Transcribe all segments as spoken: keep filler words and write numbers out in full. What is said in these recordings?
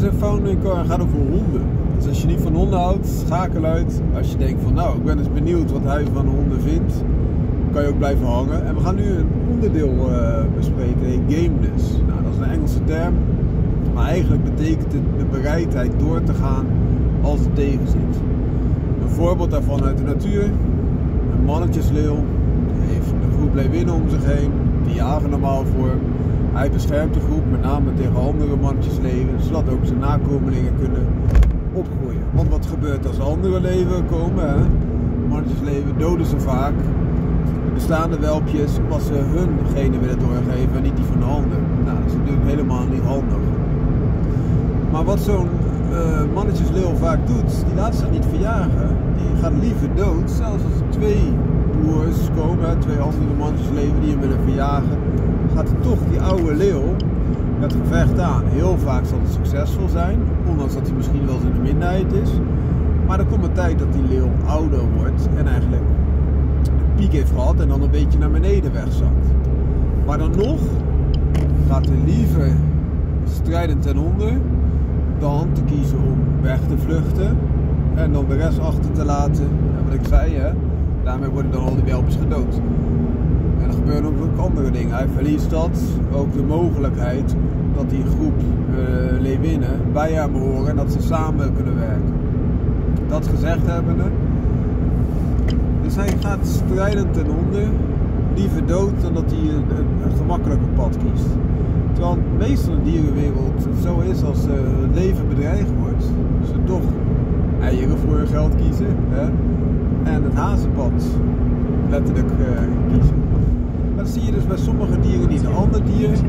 een Founding Car gaat over honden. Dus als je niet van honden houdt, schakel uit. Als je denkt van nou, ik ben eens benieuwd wat hij van honden vindt, kan je ook blijven hangen. En we gaan nu een onderdeel uh, bespreken, heet gameness. Nou, dat is een Engelse term, maar eigenlijk betekent het de bereidheid door te gaan als het tegen zit. Een voorbeeld daarvan uit de natuur, een mannetjesleeuw, die heeft een groep leeuwinnen om zich heen, die jagen normaal voor. Hij beschermt de groep, met name tegen andere mannetjesleeuwen, zodat ook zijn nakomelingen kunnen opgroeien. Want wat gebeurt als andere leeuwen komen? Hè? Mannetjesleeuwen doden ze vaak de bestaande welpjes, omdat ze hun genen willen doorgeven en niet die van de ander. Nou, dat is natuurlijk helemaal niet handig. Maar wat zo'n uh, mannetjesleeuw vaak doet, die laat zich niet verjagen. Die gaat liever dood, zelfs als er twee broers komen, twee andere mannetjesleeuwen die hem willen verjagen, gaat er toch die oude leeuw het gevecht aan. Heel vaak zal het succesvol zijn, ondanks dat hij misschien wel eens in de minderheid is. Maar er komt een tijd dat die leeuw ouder wordt en eigenlijk een piek heeft gehad en dan een beetje naar beneden wegzakt. Maar dan nog gaat hij liever strijden ten onder dan te kiezen om weg te vluchten en dan de rest achter te laten. En wat ik zei, hè, daarmee worden dan al die welpjes gedood. En er gebeuren ook andere dingen. Hij verliest dat, ook de mogelijkheid dat die groep uh, leeuwinnen bij hem horen en dat ze samen kunnen werken. Dat gezegd hebbende, dus hij gaat strijden ten onder, liever dood dan dat hij een, een, een gemakkelijker pad kiest. Terwijl meestal in de dierenwereld het zo is als uh, het leven bedreigd wordt, ze toch eieren voor hun geld kiezen, hè? En het hazenpad letterlijk uh, kiezen. Maar dat zie je dus bij sommige dieren niet. Een ander dier, of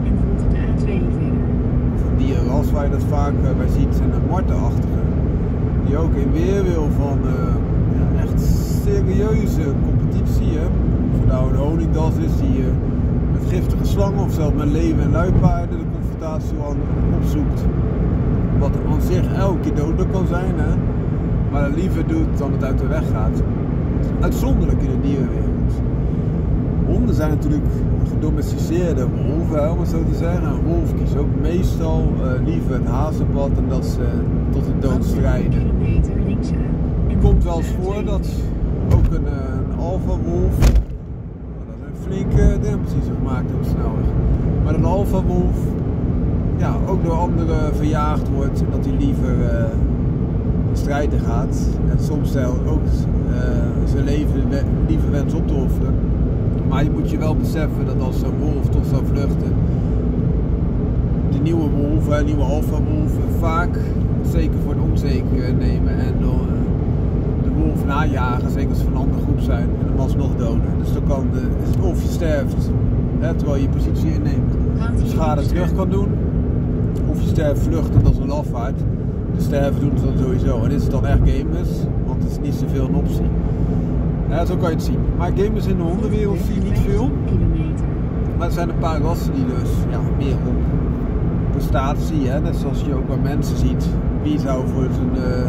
een dierenras waar je dat vaak uh, bij ziet, zijn de martenachtige. Die ook in weerwil van uh, ja, echt serieuze competitie, hè? Of het nou een honingdas is die uh, met giftige slangen of zelfs met leeuwen en luipaarden de confrontatie opzoekt. Wat aan zich elke keer dodelijk kan zijn, hè? Maar dat liever doet dan het uit de weg gaat. Uitzonderlijk in de dierenwereld. Honden zijn natuurlijk gedomesticeerde wolven, om het zo te zeggen. Een wolf kiest ook meestal uh, liever het hazenpad en dat ze tot de dood strijden. Het komt wel eens voor dat ook een, een alfa-wolf, dat zijn flinke drempels gemaakt op de snelweg, maar een alfa-wolf ja, ook door anderen verjaagd wordt en dat hij liever uh, strijden gaat en soms stel ook uh, zijn leven liever wens op te offeren. Maar je moet je wel beseffen dat als zo'n wolf toch zou vluchten, de nieuwe wolven, de nieuwe alfa-wolven vaak zeker voor het onzeker nemen en door de wolf najagen, zeker als ze van een andere groep zijn, en hem alsnog doden. Dus dan kan de, of je sterft hè, terwijl je je positie inneemt, schade terug kan doen, of je sterft vluchtend als een lafaard. De sterven doen ze dan sowieso. En dit is dan echt gamers, want het is niet zoveel een optie. Ja, zo kan je het zien. Maar gamers in de hondenwereld zie je niet veel. Maar er zijn een paar rassen die dus ja, meer op prestatie, hè, net zoals je ook bij mensen ziet. Wie zou voor zijn, uh,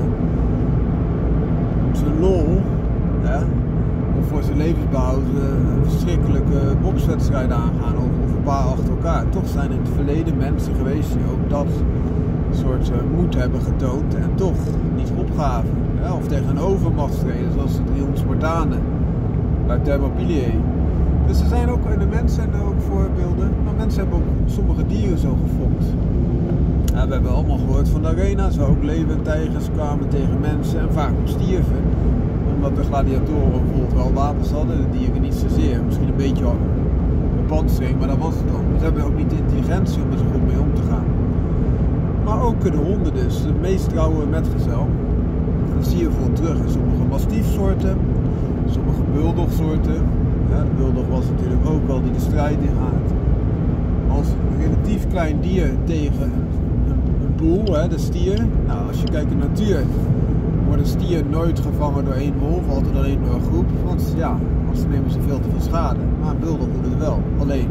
zijn lol, hè, of voor zijn levensbehoud uh, een verschrikkelijke bokswedstrijd aangaan of, of een paar achter elkaar. Toch zijn in het verleden mensen geweest die ook dat soort uh, moed hebben getoond en toch niet opgaven. Ja, of tegen een overmacht streden, zoals de driehonderd Spartanen bij Thermopylae. Dus er zijn ook, en de mensen zijn er ook voorbeelden, maar mensen hebben ook sommige dieren zo gefokt. Ja, we hebben allemaal gehoord van de arena's, waar ook leeuwen en tijgers kwamen tegen mensen en vaak ook stierven. Omdat de gladiatoren bijvoorbeeld wel wapens hadden, de dieren niet zozeer. Misschien een beetje bepansering, maar dat was het dan. Ze hebben ook niet de intelligentie om er zo goed mee om te gaan. Maar ook de honden dus, de meest trouwe metgezel. Dat zie je bijvoorbeeld terug in sommige mastiefsoorten, sommige bulldogsoorten. Ja, de bulldog was natuurlijk ook al die de strijd ingaat. Als een relatief klein dier tegen een, een, een boel, hè, de stier. Nou, als je kijkt in de natuur, wordt een stier nooit gevangen door één wolf, altijd alleen door een groep. Want ja, anders nemen ze veel te veel schade. Maar een bulldog doet het wel, alleen.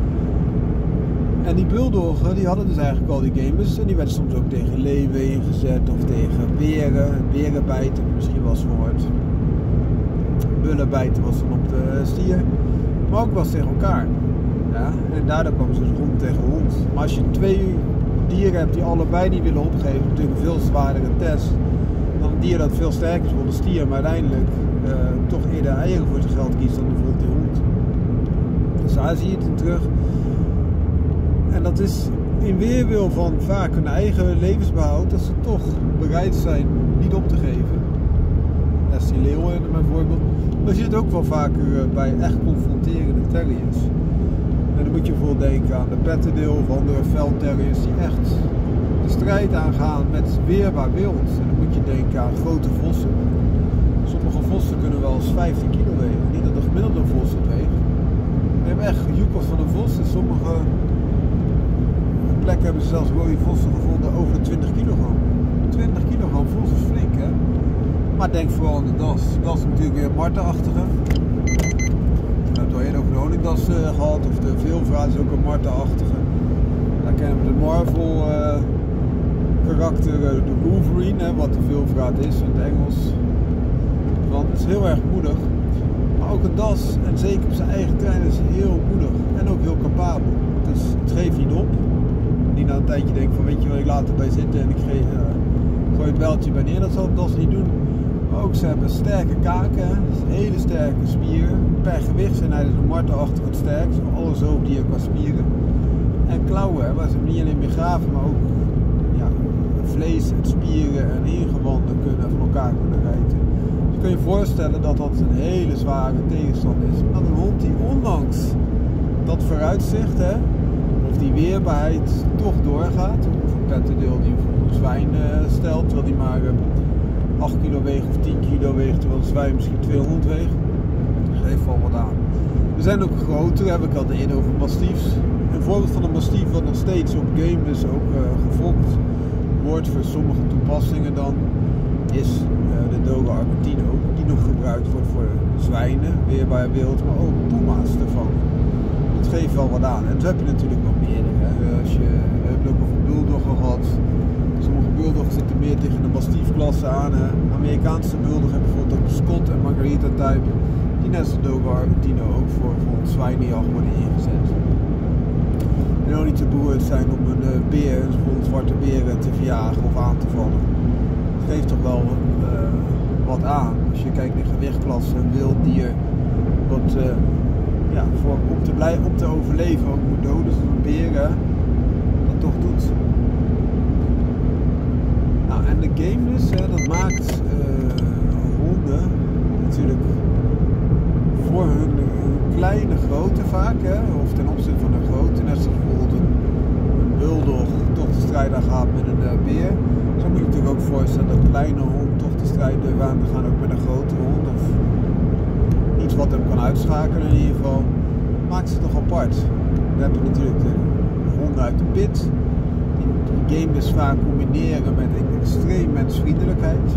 En die bulldoggen, die hadden dus eigenlijk al die gamers. En die werden soms ook tegen leeuwen ingezet of tegen beren. Berenbijten, misschien wel eens gehoord. Bullenbijten was dan op de stier. Maar ook wel tegen elkaar. Ja? En daardoor kwam ze dus hond tegen hond. Maar als je twee dier hebt die allebei niet willen opgeven, natuurlijk een veel zwaardere test dan een dier dat veel sterker is, bijvoorbeeld een stier, maar uiteindelijk uh, toch eerder eieren voor zijn geld kiest dan bijvoorbeeld de hond. Dus daar zie je het in terug. En dat is in weerwil van vaak hun eigen levensbehoud, dat ze toch bereid zijn niet op te geven. Dat is die leeuwen bijvoorbeeld. Maar je ziet het ook wel vaker bij echt confronterende terriers. En dan moet je bijvoorbeeld denken aan de Patterdale of andere veldterriers die echt de strijd aangaan met weerbaar wild. En dan moet je denken aan grote vossen. Sommige vossen kunnen wel eens vijftien kilo wegen. Niet dat de gemiddelde vos het weegt. We hebben echt joekels van een vos. In sommige plekken hebben ze zelfs rode vossen gevonden over de twintig kilogram. twintig kilogram vos is flink, hè? Maar denk vooral aan de das. De das is natuurlijk weer martenachtige. We hebben het al eerder over de honingdas uh, gehad, of de veelvraat is ook een martenachtige. Daar kennen we de Marvel uh, karakter, uh, de Wolverine, hè, wat de veelvraat is in het Engels. Want het is heel erg moedig. Maar ook een das, en zeker op zijn eigen trein, is heel moedig. En ook heel capabel. Dus het geeft niet op. Niet na een tijdje denken van, weet je wel, ik laat erbij zitten en ik geef, uh, gooi het beltje bij neer. Dat zal het das niet doen. Maar ook ze hebben sterke kaken, hele sterke spieren. Per gewicht zijn hij dus een martenachtig het sterkst. Alle zoogdieren qua spieren. En klauwen, waar ze niet alleen begraven, maar ook ja, vlees en spieren en ingewanden kunnen van elkaar kunnen rijten. Dus je kan je voorstellen dat dat een hele zware tegenstander is. Maar een hond die ondanks dat vooruitzicht, hè, of die weerbaarheid toch doorgaat. Of een Patterdale die bijvoorbeeld een zwijn uh, stelt, terwijl die maar uh, acht kilo weegt of tien kilo weegt, terwijl een zwijn misschien tweehonderd weegt. Dat geeft wel wat aan. Er zijn ook grotere, heb ik al eerder over mastiefs. Een voorbeeld van een mastief wat nog steeds op game dus ook uh, gefokt wordt voor sommige toepassingen dan, is uh, de Dogo Argentino, die nog gebruikt wordt voor zwijnen, weerbaar wild, maar ook puma's ervan. Dat geeft wel wat aan. En dat heb je natuurlijk wel meer. Hè. Als je, we hebben ook over bulldoggen gehad. Sommige bulldoggen zitten meer tegen de mastiefklasse aan. Hè. Amerikaanse bulldog hebben bijvoorbeeld ook de Scott en Margarita type. Die net als de Dogo Argentino ook voor, voor zwijnenjacht worden ingezet. En ook niet te beroerd zijn om een uh, beer, bijvoorbeeld zwarte beren, te verjagen of aan te vallen. Dat geeft toch wel uh, wat aan. Als je kijkt naar gewichtklasse, een wild dier wat uh, ja, voor, om, te blij, om te overleven ook moet doden, zoals een beer hè, dat toch doet. Nou, en de gameness, hè, dat maakt uh, honden natuurlijk voor hun, hun kleine grootte vaak, hè, of ten opzichte van hun grootte, net zoals bijvoorbeeld een, een bulldog toch de strijd aan gaat met een uh, beer. Zo moet je natuurlijk ook voorstellen dat een kleine hond toch de strijd aan te gaan ook met een grotere hond, of iets wat hem kan uitschakelen in ieder geval. Maakt ze toch apart. We hebben natuurlijk de, de honden uit de pit, die de game dus vaak combineren met extreem mensvriendelijkheid.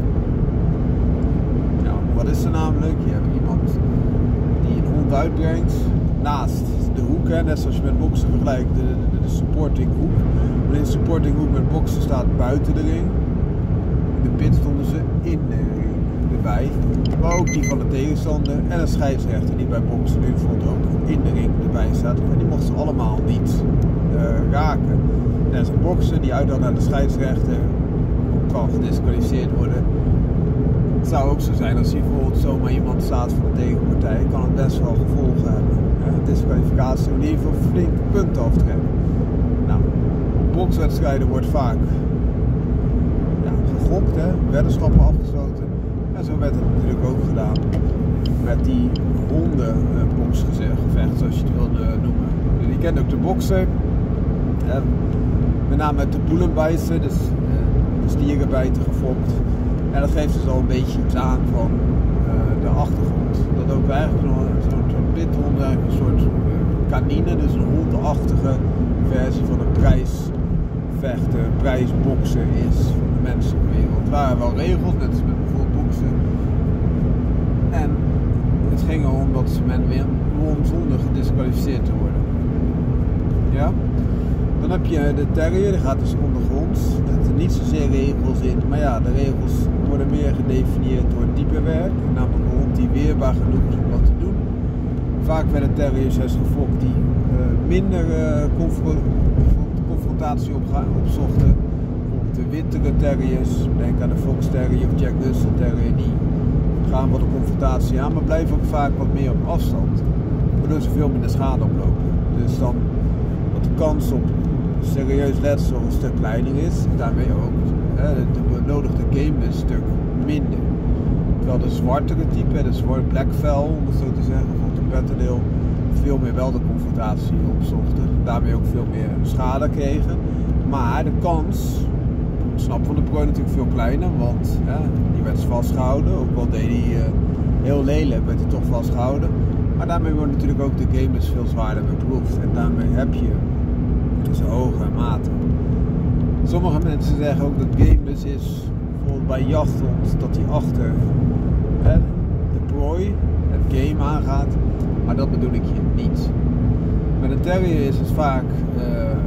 Nou, wat is er namelijk? Je hebt iemand die een hond uitbrengt naast de hoek, hè, net zoals je met boksen vergelijkt, de, de, de supporting hoek. Alleen de supporting hoek met boksen staat buiten de ring. In de pit stonden ze in de ring erbij, maar ook die van de tegenstander en een scheidsrechter die bij boksen nu bijvoorbeeld ook in de ring erbij staat. En die mochten ze allemaal niet uh, raken. En als een bokser die uitdaagt naar de scheidsrechter kan gedisqualificeerd worden. Het zou ook zo zijn als hier bijvoorbeeld zomaar iemand staat van de tegenpartij, kan het best wel gevolgen hebben. Ja, disqualificatie in ieder geval flink punten aftrekken. Nou, op bokswedstrijden wordt vaak ja, gegokt, hè, weddenschappen afgesloten. En zo werd het natuurlijk ook gedaan met die hondenboksgevecht, zoals je het wilde noemen. Je kent ook de bokser, hè, met name met de boelenbijten, dus de stierenbijten gefokt. En dat geeft dus al een beetje iets aan van uh, de achtergrond. Dat ook eigenlijk zo'n zo pithond eigenlijk een soort uh, kanine, dus een hondachtige versie van een prijsvechter, prijsbokser is van de menselijke wereld. Er waren wel regels, net als met bijvoorbeeld boksen. En het ging erom dat ze men weer won zonder gedisqualificeerd te worden. Ja? Dan heb je de terrier, die gaat dus ondergronds. Er zitten niet zozeer regels in, maar ja, de regels worden meer gedefinieerd door het typewerk. Namelijk een hond die weerbaar genoeg is om wat te doen. Vaak werden terriers juist gefokt die uh, minder uh, confronterend confrontatie op, opzochten. Bijvoorbeeld de wittere terriers, denk aan de Fox Terrier of Jack Russell Terrier, die gaan wat de confrontatie aan, maar blijven ook vaak wat meer op afstand. Waardoor ze veel minder schade oplopen. Dus dan wat de kans op serieus letsel een stuk kleiner is, daarmee ook hè, de benodigde game een stuk minder. Terwijl de zwartere type, de zwarte blackfell om het zo te zeggen, van de petterdeel, veel meer wel de confrontatie opzochten. Daarmee ook veel meer schade kregen. Maar de kans, snap van de prooi natuurlijk veel kleiner, want hè, die werd vastgehouden. Ook al deed hij uh, heel lelijk, werd hij toch vastgehouden. Maar daarmee wordt natuurlijk ook de game dus veel zwaarder beproefd. En daarmee heb je tussen hoge en mate. Sommige mensen zeggen ook dat gameless is, bijvoorbeeld bij jachthond, dat hij achter hè, de prooi, het game aangaat. Maar dat bedoel ik hier niet. Met een terrier is het vaak uh,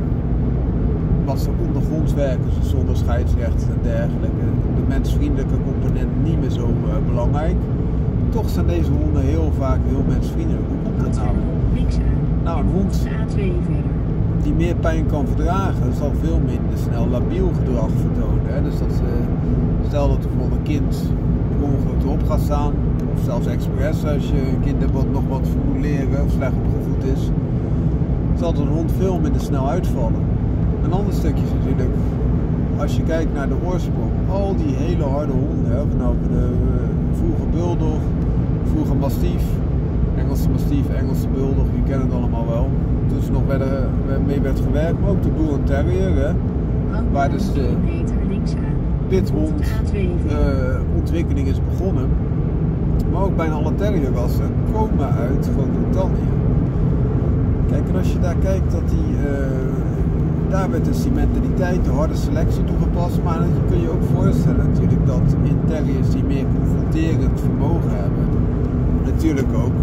wat ze ondergronds werken, zonder scheidsrechten en dergelijke. De mensvriendelijke component niet meer zo uh, belangrijk. Toch zijn deze honden heel vaak heel mensvriendelijk. Hoe komt dat nou? Nou, een hond die meer pijn kan verdragen, zal veel minder snel labiel gedrag vertonen. Hè? Dus dat ze, stel dat er bijvoorbeeld een kind per ongeluk erop gaat staan, of zelfs expres als je een kind hebt wat nog wat moet leren of slecht opgevoed is, zal een hond veel minder snel uitvallen. Een ander stukje is natuurlijk, als je kijkt naar de oorsprong, al die hele harde honden, hè, of nou de uh, vroege bulldog, vroege mastief, Engelse mastief, Engelse bulldog, je kent het allemaal wel. Toen ze nog werden, mee werd gewerkt, maar ook de bull en terrier, hè, waar dus de pithond uh, ontwikkeling is begonnen. Maar ook bijna alle terrierrassen komen uit Groot-Brittannië. Kijk, en als je daar kijkt, dat die, uh, daar werd dus die mentaliteit, de harde selectie toegepast. Maar je kun je ook voorstellen natuurlijk dat in terriers die meer confronterend vermogen hebben, natuurlijk ook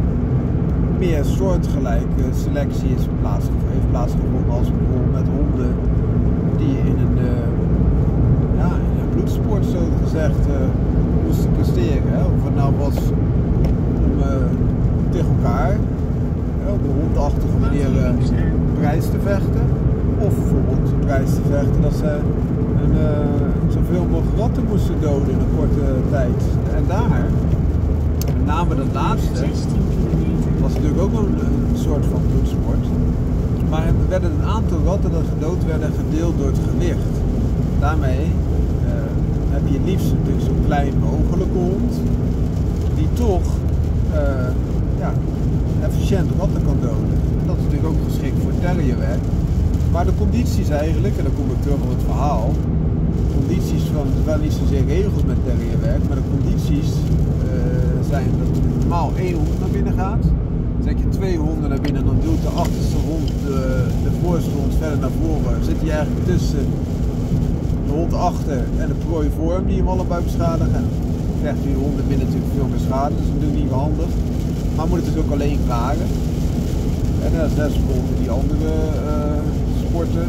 meer soortgelijke selectie is plaatsgevonden, heeft plaatsgevonden als bijvoorbeeld met honden die in een, uh, ja, in een bloedsport zo gezegd uh, moesten presteren. Hè? Of het nou was om uh, tegen elkaar uh, op een hondachtige manier uh, prijs te vechten. Of bijvoorbeeld een prijs te vechten dat ze een, uh, zoveel mogelijk ratten moesten doden in een korte tijd. En daar, met name dat laatste, was natuurlijk ook een, een soort van bloedsport. Maar er werden een aantal ratten dat gedood werden gedeeld door het gewicht. Daarmee uh, heb je het liefst natuurlijk zo klein mogelijke hond, die toch uh, ja, efficiënt ratten kan doden. En dat is natuurlijk ook geschikt voor terrierwerk. Maar de condities eigenlijk, en dan kom ik terug op het verhaal, condities van, het waren niet zozeer regels met terrierwerk, maar de condities uh, zijn dat normaal één hond naar binnen gaat. Zet je twee honden naar binnen, dan duwt de achterste hond de, de voorste hond verder naar voren. Zit je eigenlijk tussen de hond achter en de prooi voor hem, die hem allebei beschadigen. En dan krijgt die hond binnen natuurlijk veel meer schade, dus dat is natuurlijk niet handig. Maar moet het dus ook alleen klaren. En dat is net bijvoorbeeld die andere uh, sporten,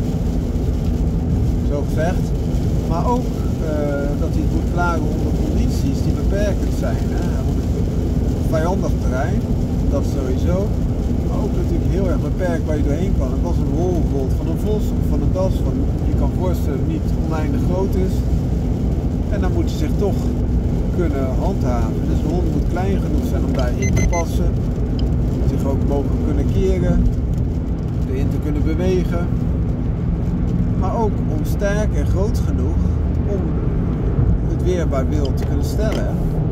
zo gezegd. Maar ook uh, dat hij het moet klaren onder condities die beperkend zijn. Hè. Vijandig terrein, dat sowieso. Maar ook natuurlijk heel erg beperkt waar je doorheen kan. Het was een hol bijvoorbeeld van een vos of van een das. Van, je kan voorstellen dat het niet oneindig groot is. En dan moet je zich toch kunnen handhaven. Dus de hond moet klein genoeg zijn om daarin te passen. Zich ook mogelijk kunnen keren. Erin te kunnen bewegen. Maar ook om sterk en groot genoeg om het weerbaar beeld te kunnen stellen.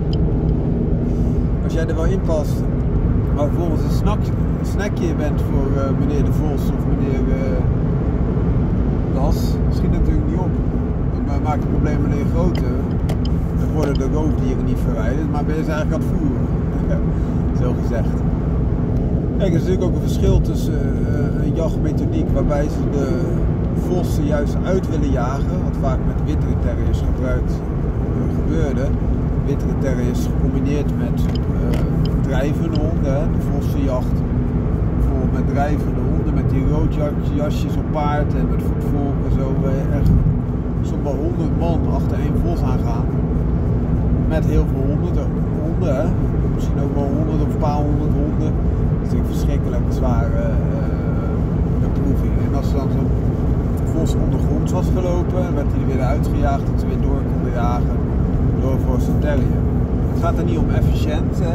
Als jij er wel in past, maar bijvoorbeeld een, snack, een snackje bent voor uh, meneer De Vos of meneer uh, Das, schiet natuurlijk niet op. Dan maakt het probleem alleen groter. Dan worden de roofdieren niet verwijderd, maar ben je ze eigenlijk aan het voeren. Zo gezegd. Kijk, er is natuurlijk ook een verschil tussen uh, een jachtmethodiek waarbij ze de vossen juist uit willen jagen, wat vaak met wittere terriers gebruikt uh, gebeurde. Wittere terriers gecombineerd met uh, drijvende honden, hè? De vossenjacht. Bijvoorbeeld met drijvende honden, met die roodjasjes op paard en met voetvolk en zo. Uh, echt zo'n wel honderd man achter één vos aangaan. Met heel veel honden, honden hè? Misschien ook wel honderd of een paar honderd honden. Dat is natuurlijk verschrikkelijk zware uh, beproeving. En als ze dan zo'n vos ondergronds was gelopen, en werd hij er weer uitgejaagd dat ze weer door konden jagen door voor zijn terrier. Het gaat er niet om efficiënt, hè,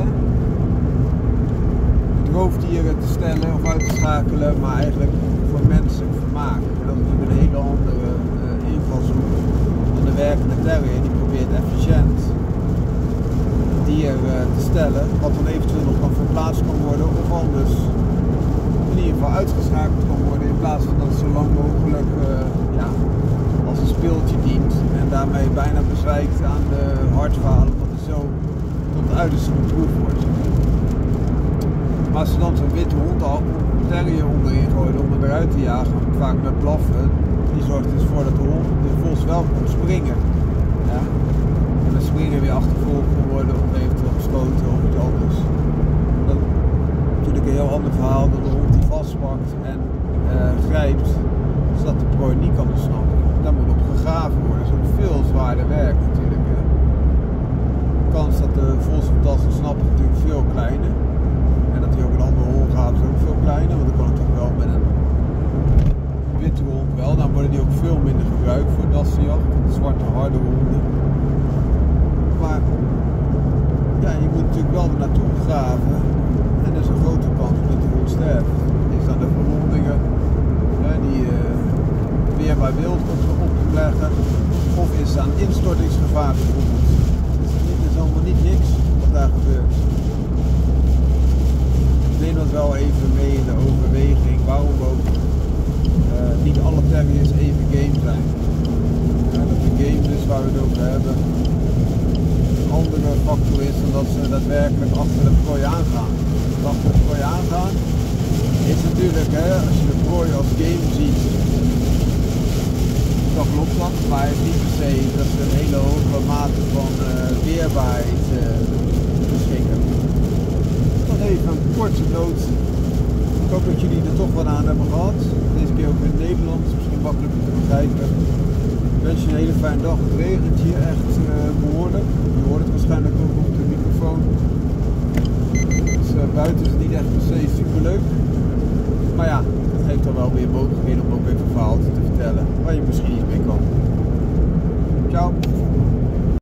roofdieren te stellen of uit te schakelen, maar eigenlijk voor menselijk vermaak. En dat is natuurlijk een hele andere uh, invalshoek dan de werkende terrier. Die probeert efficiënt dier uh, te stellen, wat dan eventueel nog kan verplaatst kan worden of anders in ieder geval uitgeschakeld kan worden, in plaats van dat het zo lang mogelijk uh, ja, als een speeltje dient en daarmee bijna bezwijkt aan de hartfalen, omdat het zo tot het uiterste beproefd wordt. Maar als ze dan zo'n witte hond al een terrier onderin gooien om hem eruit te jagen, vaak met blaffen, die zorgt dus voor dat de hond de vos wel komt springen. Ja? En dan springen weer achtervolgd kan worden of eventueel geschoten of iets anders. Dat is natuurlijk een heel ander verhaal dan de hond die vastpakt en uh, grijpt, zodat de prooi niet kan ontsnappen. Daar moet op gegraven worden. Dat is ook veel zwaarder werk natuurlijk. Hè? De kans dat de vos op dat ontsnapt is natuurlijk veel kleiner. En dat hij ook een andere hond gaat is ook veel kleiner, want dan kan het toch wel met een witte hond wel. Dan worden die ook veel minder gebruikt voor dassenjacht, zwarte harde honden. Maar ja, je moet natuurlijk wel er naartoe graven en er is een grote kans dat de hond sterft. Is dan de verwondingen hè, die uh, weer bij wild op, op te leggen, of is aan instortingsgevaar bijvoorbeeld. Dus het is allemaal niet niks wat daar gebeurt. Neem dat wel even mee in de overweging waarom ook uh, niet alle terriers even game zijn. Uh, dat de game dus waar we het over hebben een andere factor is dan dat ze daadwerkelijk achter de prooi aangaan. Dus achter de prooi aangaan is natuurlijk, hè, als je de prooi als game ziet, dan klopt dat, maar het is niet per se dat ze een hele hoge mate van uh, weerbaarheid uh, beschikken. Even een korte noot. Ik hoop dat jullie er toch wat aan hebben gehad. Deze keer ook in het Nederlands, misschien makkelijker te begrijpen. Ik wens je een hele fijne dag. Het regent hier echt uh, behoorlijk. Je hoort het waarschijnlijk ook op de microfoon. Dus uh, buiten is het niet echt per se super leuk. Maar ja, het geeft dan wel weer mogelijkheden om ook even verhaaltjes te vertellen waar je misschien iets mee kan. Ciao.